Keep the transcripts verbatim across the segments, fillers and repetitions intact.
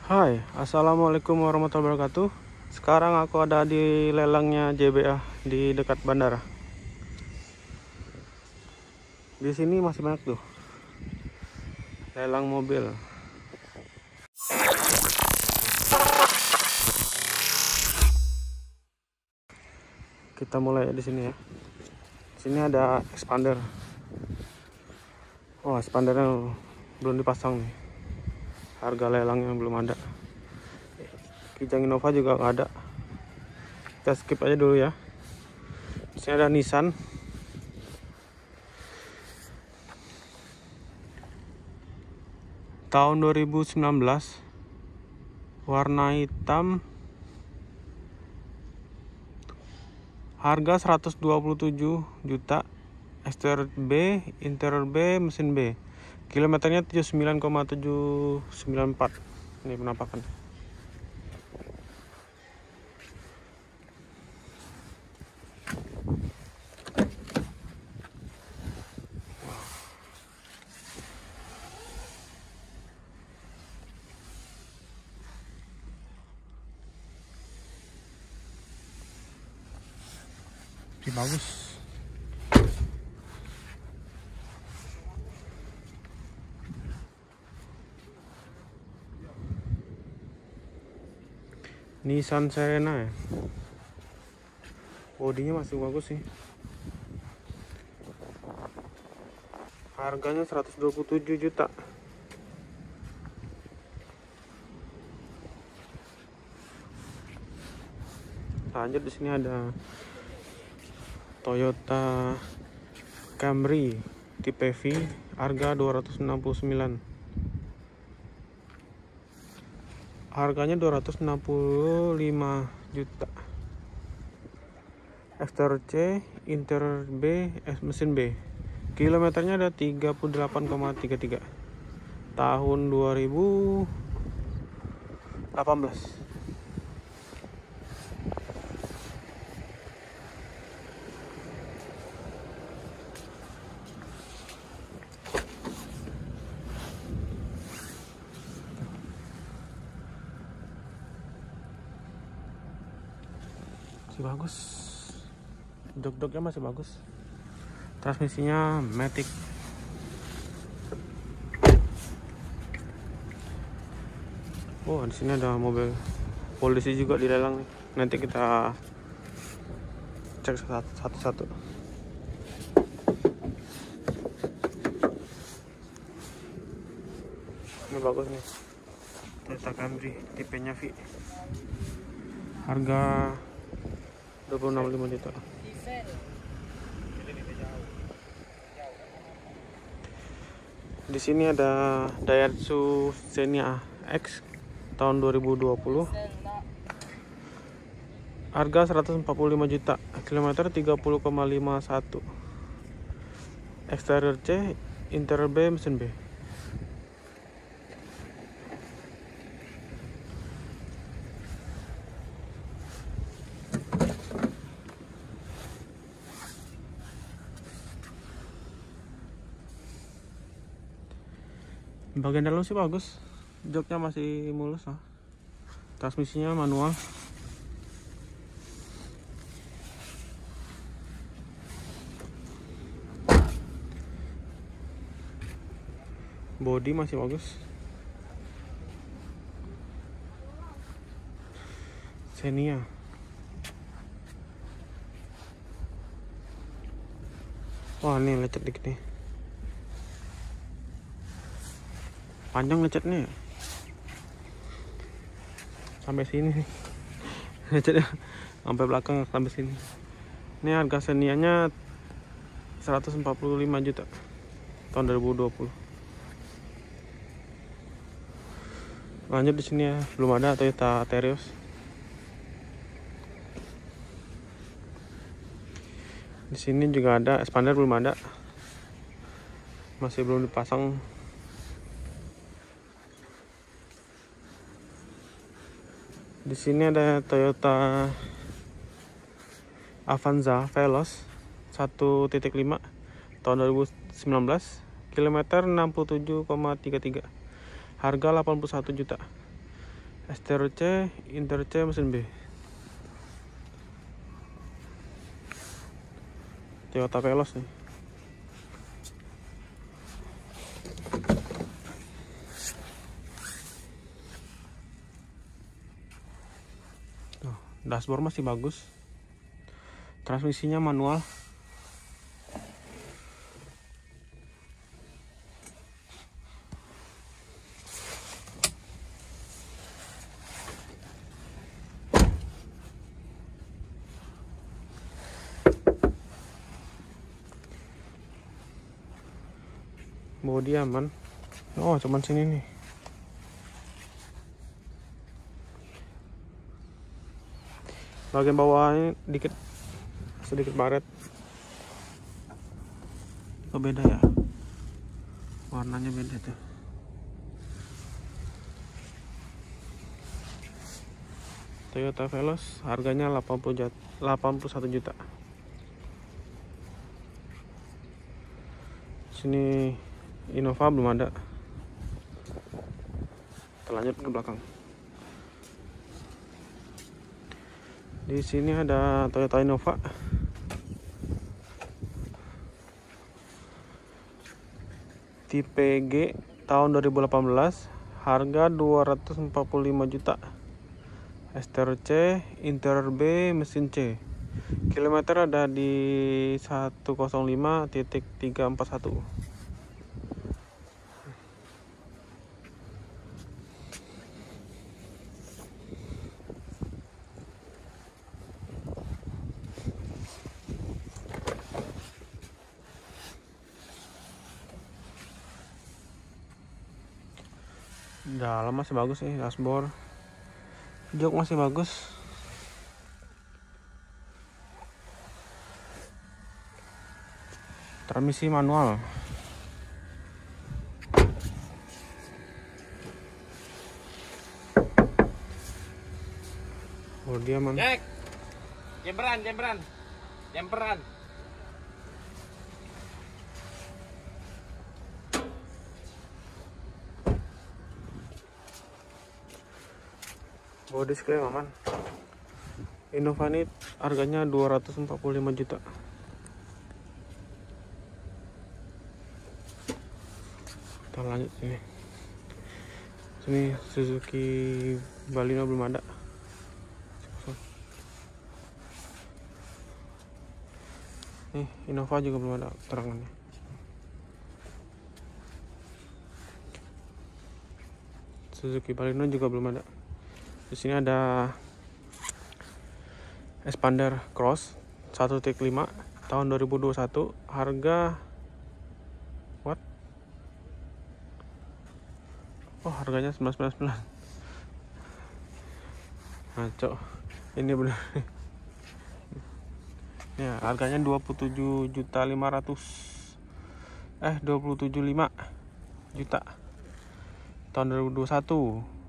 Hai, assalamualaikum warahmatullahi wabarakatuh. Sekarang aku ada di lelangnya J B A di dekat bandara. Di sini masih banyak tuh lelang mobil. Kita mulai di sini ya. Di sini ada expander. Oh, expandernya belum dipasang nih. Harga lelangnya belum ada. Kijang Innova juga nggak ada. Kita skip aja dulu ya. Di sini ada Nissan. Tahun dua ribu sembilan belas. Warna hitam. Harga seratus dua puluh tujuh juta. Eksterior B, interior B, mesin B. Kilometernya tujuh puluh sembilan koma tujuh sembilan empat. Ini penampakan. Ini bagus. Nissan Serena ya. Bodinya masih bagus sih. Harganya seratus dua puluh tujuh juta. Lanjut, di sini ada Toyota Camry tipe V, harga dua ratus enam puluh sembilan. Harganya dua ratus enam puluh lima juta. Eksterior C, interior B, eh, mesin B. Kilometernya ada tiga puluh delapan koma tiga tiga. Tahun dua ribu delapan belas. Masih bagus. Jok-joknya masih bagus. Transmisinya Matic. Oh, di sini ada mobil polisi juga di lelang nih. Nanti kita cek satu-satu. Ini bagus nih. Toyota Camry tipenya V. Harga dua puluh enam koma lima juta. Di sini ada Daihatsu Xenia X tahun dua ribu dua puluh. Harga seratus empat puluh lima juta, kilometer tiga puluh koma lima satu. Eksterior C, interior B, mesin B. Bagian dalam sih bagus, joknya masih mulus lah. Transmisinya manual. Bodi masih bagus. Xenia. Wah, ini lecet dikit nih. Panjang lecetnya sampai sini nih. Lecetnya sampai belakang sampai sini. Ini harga Xenia-nya seratus empat puluh lima juta tahun dua ribu dua puluh. Lanjut, di sini ya, belum ada Toyota Terios. Di sini juga ada expander, belum ada. Masih belum dipasang. Di sini ada Toyota Avanza Veloz satu titik lima tahun dua ribu sembilan belas, kilometer enam puluh tujuh koma tiga tiga. Harga delapan puluh satu juta. Estero C, Inter C mesin B. Toyota Veloz nih. Tuh, dashboard masih bagus. Transmisinya manual. Bodi aman. Oh, cuman sini nih. Bagian bawahnya dikit sedikit baret. Oh, beda ya. Warnanya beda tuh. Toyota Veloz harganya delapan puluh satu juta. Sini Innova belum ada. Kita lanjut ke belakang. Di sini ada Toyota Innova. Tipe G tahun dua ribu delapan belas, harga dua ratus empat puluh lima juta. Estero C, interior B, mesin C. Kilometer ada di seratus lima titik tiga empat satu. Dalam masih bagus sih, dashboard. Jok masih bagus. Transmisi manual. Oh, dia man. Jack. Jemperan, jemperan. Jemperan. Bodi display aman. Innova ini harganya dua ratus empat puluh lima juta. Kita lanjut sini. Sini Suzuki Baleno belum ada. Nih Innova juga belum ada terangannya. Suzuki Baleno juga belum ada. Di sini ada Expander Cross satu titik lima tahun dua ribu dua puluh satu, harga what? Oh, harganya sembilan ratus sembilan puluh sembilan. Ngaco. Ini benar. Ya, harganya dua puluh tujuh juta lima ratus. Eh, dua puluh tujuh koma lima juta. Tahun dua ribu dua puluh satu.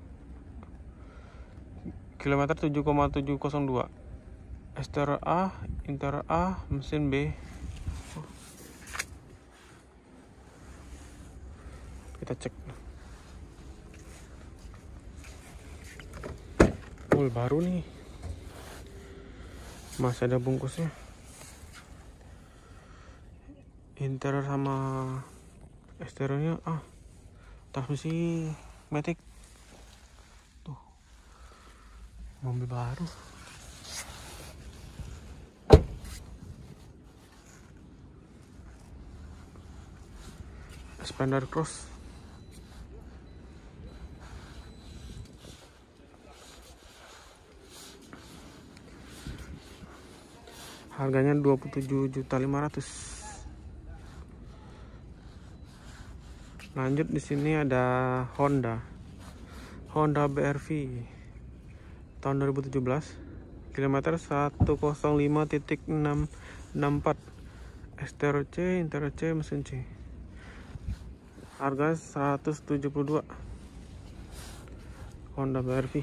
Kilometer tujuh koma tujuh nol dua. Estero A, interior A, mesin B. Kita cek. Oh, baru nih. Masih ada bungkusnya. Interior sama esteronya ah. Transmisi matic. Tuh. Mobil baru. Expander Cross. Harganya dua puluh tujuh juta lima ratus. Lanjut di sini ada Honda. Honda B R V tahun dua ribu tujuh belas. Kilometer seratus lima titik enam enam empat. Estero C, interior C, mesin C. Harga seratus tujuh puluh dua. Honda B R V.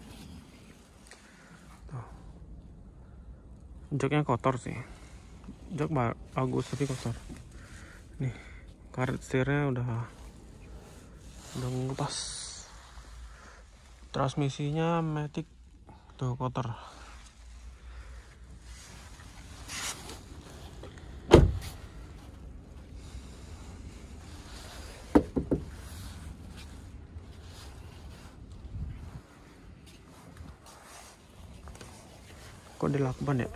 Joknya kotor sih. Jok bagus tapi kotor. Nih karet setirnya udah udah ngepas. Transmisinya matic tuh kotor. Kok dilakban ya?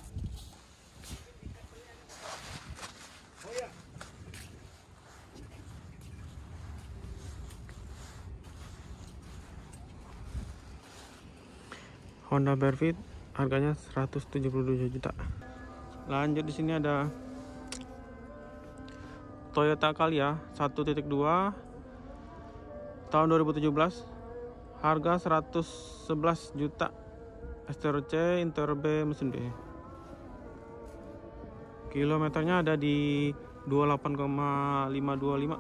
Honda Berfit harganya seratus tujuh puluh tujuh juta. Lanjut di sini ada Toyota Calya satu titik dua tahun dua ribu tujuh belas, harga seratus sebelas juta. Exterior C, interior B, mesin B. Kilometernya ada di dua puluh delapan koma lima dua lima.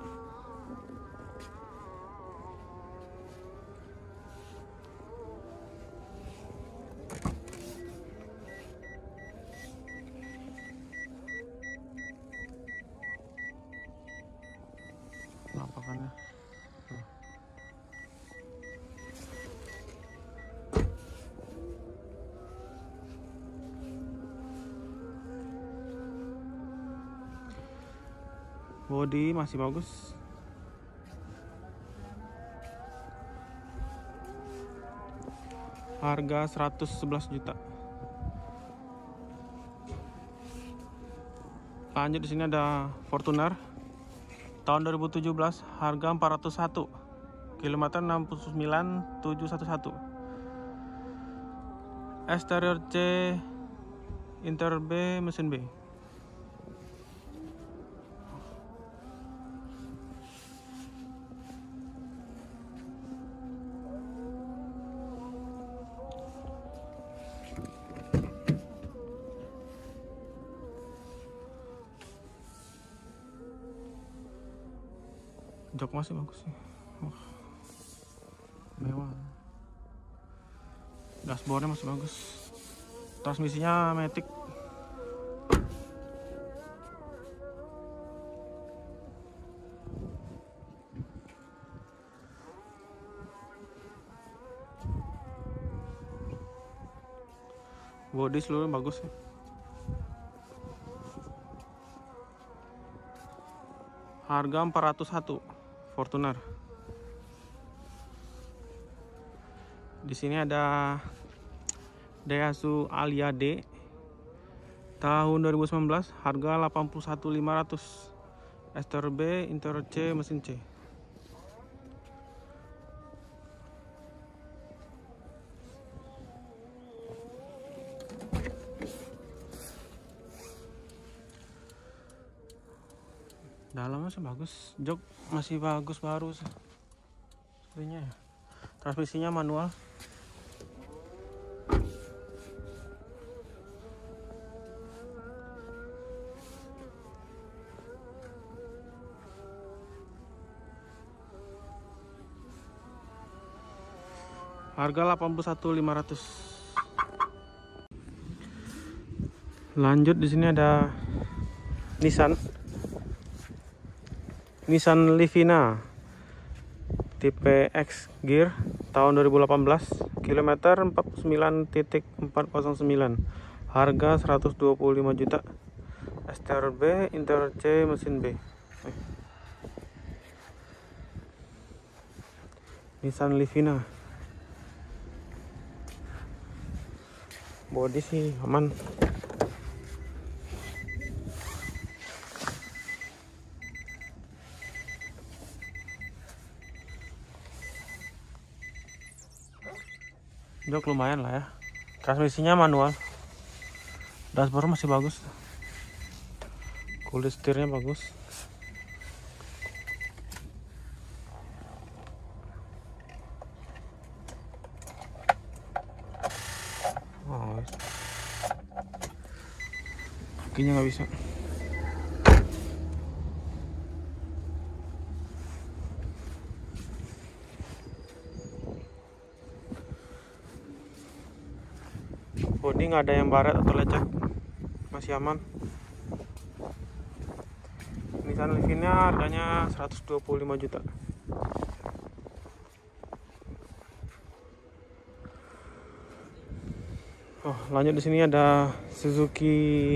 Lampakannya. Bodi masih bagus. Harga seratus sebelas juta. Lanjut di sini ada Fortuner tahun dua ribu tujuh belas, harga empat ratus satu. Kilometer enam puluh sembilan tujuh satu satu. Exterior C, interior B, mesin B. Jok masih bagus sih. Wah, mewah. Dashboardnya masih bagus. Transmisinya matic. Bodi seluruh bagus ya. Harga empat ratus satu. Fortuner. Di sini ada Daihatsu Alia D tahun dua ribu sembilan belas, harga delapan puluh satu lima ratus. Exterior B, interior C, mesin C. Dalamnya sih bagus, jok masih bagus baru sepertinya ya. Transmisinya manual. Harga delapan puluh satu lima ratus. Lanjut di sini ada Nissan Nissan Livina tipe X gear tahun dua ribu delapan belas, kilometer empat puluh sembilan titik empat nol sembilan, harga seratus dua puluh lima juta. Exterior B, interior C, mesin B. Nissan Livina. Bodi sih aman. Jok lumayan lah ya. Transmisinya manual. Dashboard masih bagus. Kulit setirnya bagus. Oh, kakinya nggak bisa. Bodi nggak ada yang baret atau lecet, masih aman. Nissan Livina harganya seratus dua puluh lima juta. Oh, lanjut di sini ada Suzuki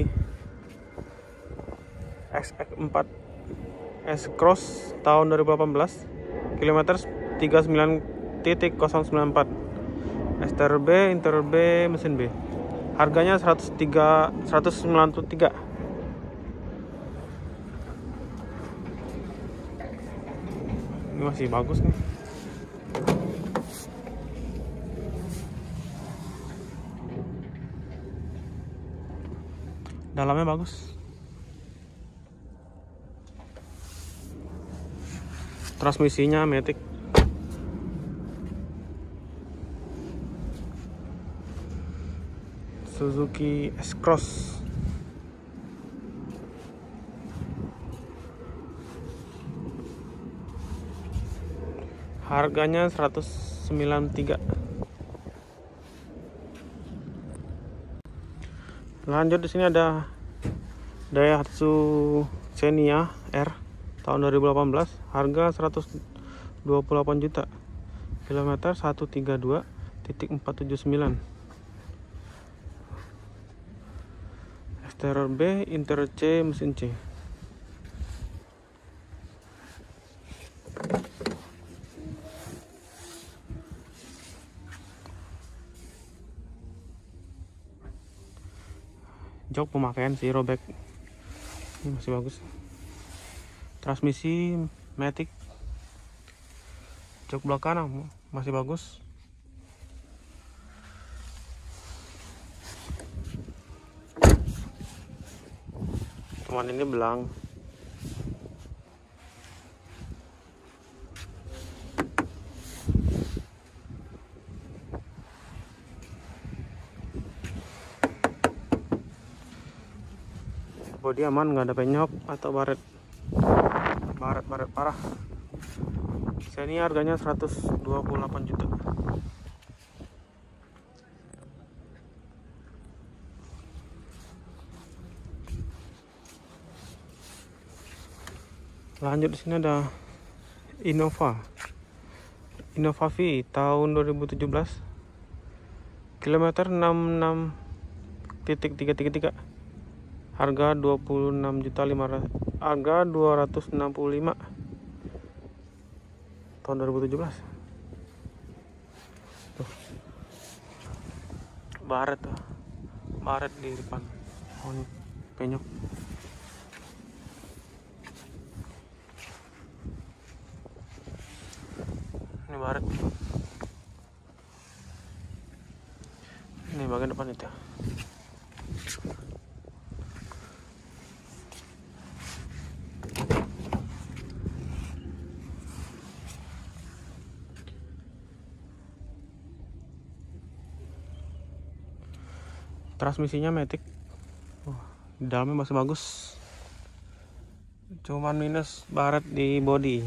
X X empat S-Cross tahun dua ribu delapan belas, kilometer tiga puluh sembilan titik nol sembilan empat, eksterior B, interior B, mesin B. Harganya seratus tiga, seratus sembilan puluh tiga. Ini masih bagus nih. Dalamnya bagus. Transmisinya matic. Suzuki S-Cross. Harganya seratus sembilan puluh tiga. Lanjut di sini ada Daihatsu Xenia R tahun dua ribu delapan belas, harga seratus dua puluh delapan juta, kilometer seratus tiga puluh dua titik empat tujuh sembilan, eksterior B, interior C, mesin C. Jok pemakaian si robek ini masih bagus. Transmisi matic. Jok belakang masih bagus. Cuman ini belang. Bodi aman, nggak ada penyok atau baret baret baret parah. Ini harganya seratus dua puluh delapan juta. Lanjut di sini ada Innova Innova V tahun dua ribu tujuh belas, kilometer enam puluh enam titik tiga tiga tiga, harga dua puluh enam juta lima ratus, harga dua ratus enam puluh lima tahun dua ribu tujuh belas. Tuh. Baret tuh. Baret di depan. Oh, ini penyok. Ini baret. Ini bagian depan itu. Transmisinya matic. Oh, di dalamnya masih bagus. Cuman minus baret di bodi.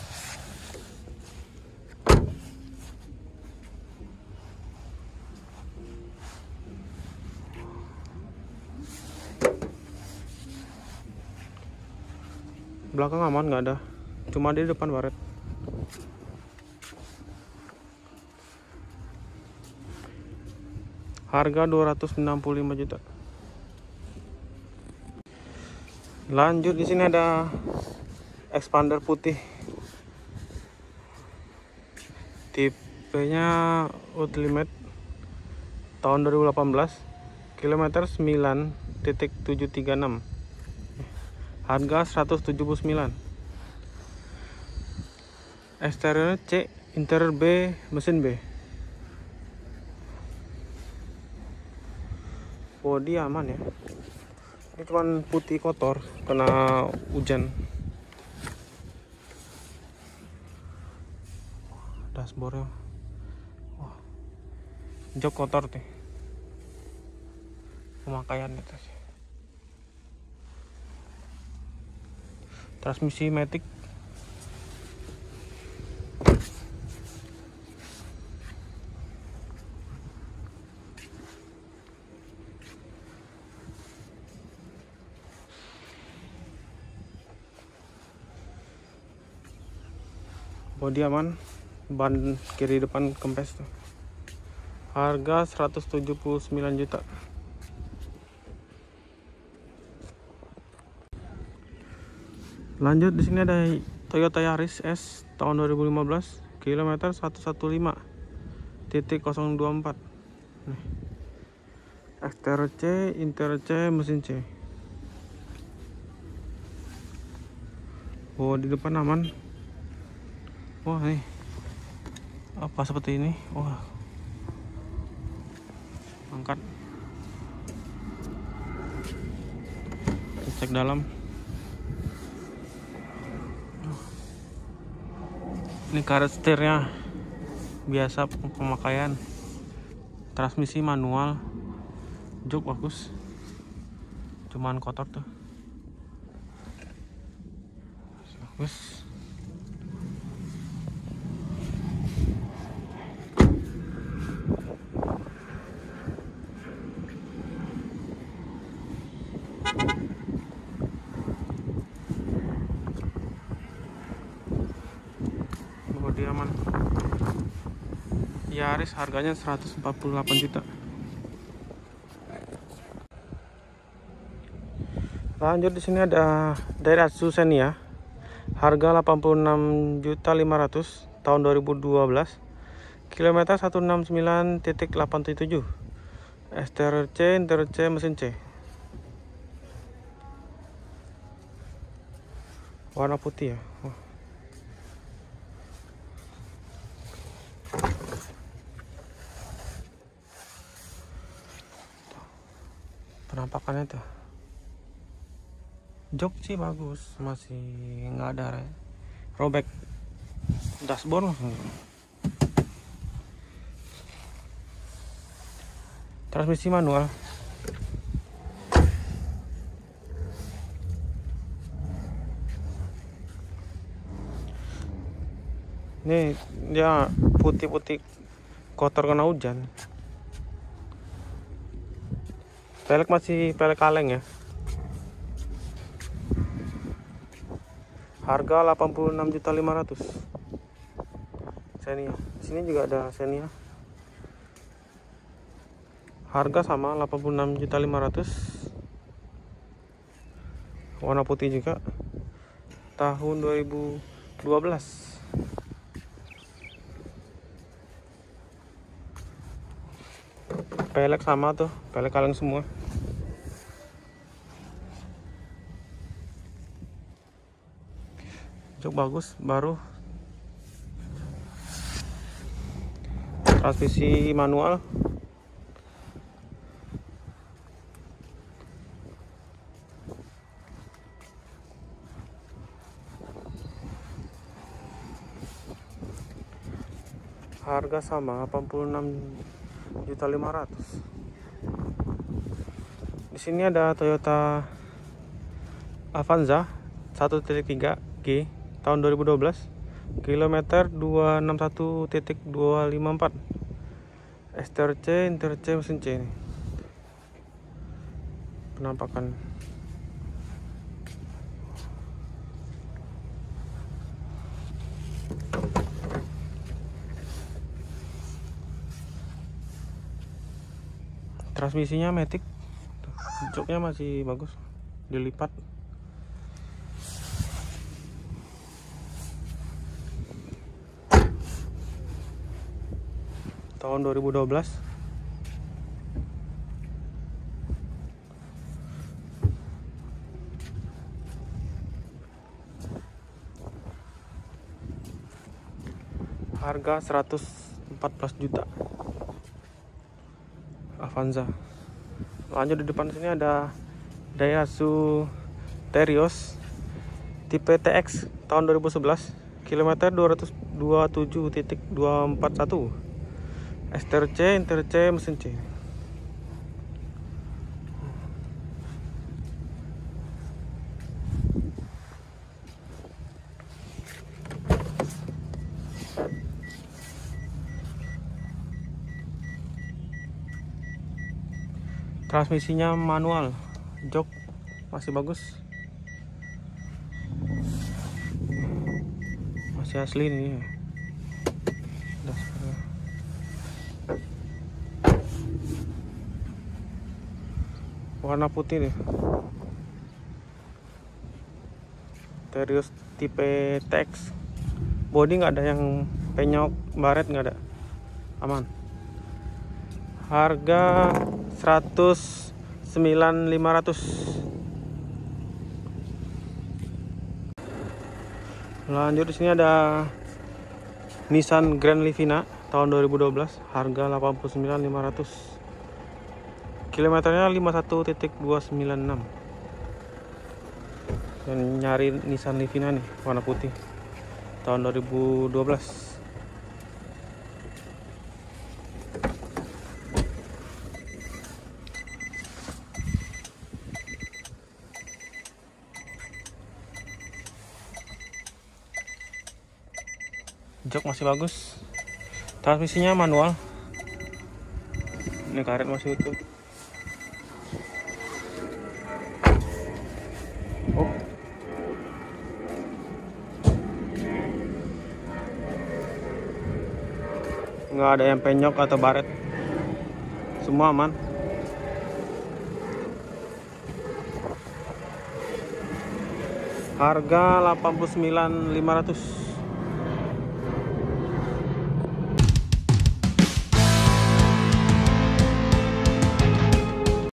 Belakang aman, nggak ada. Cuma di depan baret. Harga dua ratus enam puluh lima juta. Lanjut di sini ada expander putih. Tipenya Ultimate tahun dua ribu delapan belas, kilometer sembilan titik tujuh tiga enam. Harga seratus tujuh puluh sembilan. Eksterior C, interior B, mesin B. Bodi aman ya. Ini cuman putih kotor kena hujan. Dashboardnya, wah, jok kotor nih. Pemakaian itu sih. Transmisi matic. bodi aman, ban kiri depan kempes tuh. Harga seratus tujuh puluh sembilan juta. Lanjut, di sini ada Toyota Yaris S tahun dua ribu lima belas, kilometer seratus lima belas titik nol dua empat. Nih. Eksterior C, interior C, mesin C. Oh, di depan aman. Wah, nih. Apa seperti ini? Wah. Angkat. Cek dalam. Ini karet setirnya biasa pemakaian. Transmisi manual. Jok bagus, cuman kotor tuh. Bagus. Bodi aman. Yaris harganya seratus empat puluh delapan juta. Lanjut, di sini ada Daihatsu Xenia. Harga delapan puluh enam juta lima ratus tahun dua ribu dua belas. Kilometer seratus enam puluh sembilan titik delapan tujuh. Eksterior C, interior C, mesin C. Warna putih ya. Wah. Penampakannya tuh. Jok sih bagus, masih nggak ada re. Robek dashboard langsung. Transmisi manual. Ini dia putih-putih kotor kena hujan. Pelek masih pelek kaleng ya. Harga delapan puluh enam juta lima ratus. Xenia. Sini juga ada Xenia. Harga sama delapan puluh enam juta lima ratus. Warna putih juga. Tahun dua ribu dua belas. Pelek sama tuh, pelek kaleng semua. Jok bagus, baru. Transmisi manual. Harga sama delapan puluh enam juta lima ratus. Di sini ada Toyota Avanza satu titik tiga G tahun dua ribu dua belas, kilometer dua enam satu titik dua lima empat. Eksterior C, interior C, mesin C ini. Penampakan. Transmisinya matic. Joknya masih bagus, dilipat. Tahun dua ribu dua belas. Harga seratus empat belas juta. Avanza. Lanjut, di depan sini ada Daihatsu Terios tipe T X tahun dua ribu sebelas, kilometer dua ratus dua puluh tujuh titik dua empat satu. Eksterior C, interior C, mesin C. Transmisinya manual. Jok masih bagus, masih asli nih. Dashboard. Warna putih nih. Terios tipe T X. Body nggak ada yang penyok, baret nggak ada, aman. Harga seratus sembilan ribu lima ratus. Lanjut, di sini ada Nissan Grand Livina tahun dua ribu dua belas, harga delapan puluh sembilan ribu lima ratus. Kilometernya lima puluh satu titik dua sembilan enam. Dan nyari Nissan Livina nih, warna putih tahun dua ribu dua belas. Jok masih bagus, transmisinya manual, ini karet masih utuh. Oh, nggak ada yang penyok atau baret, semua aman. Harga delapan puluh sembilan ribu lima ratus.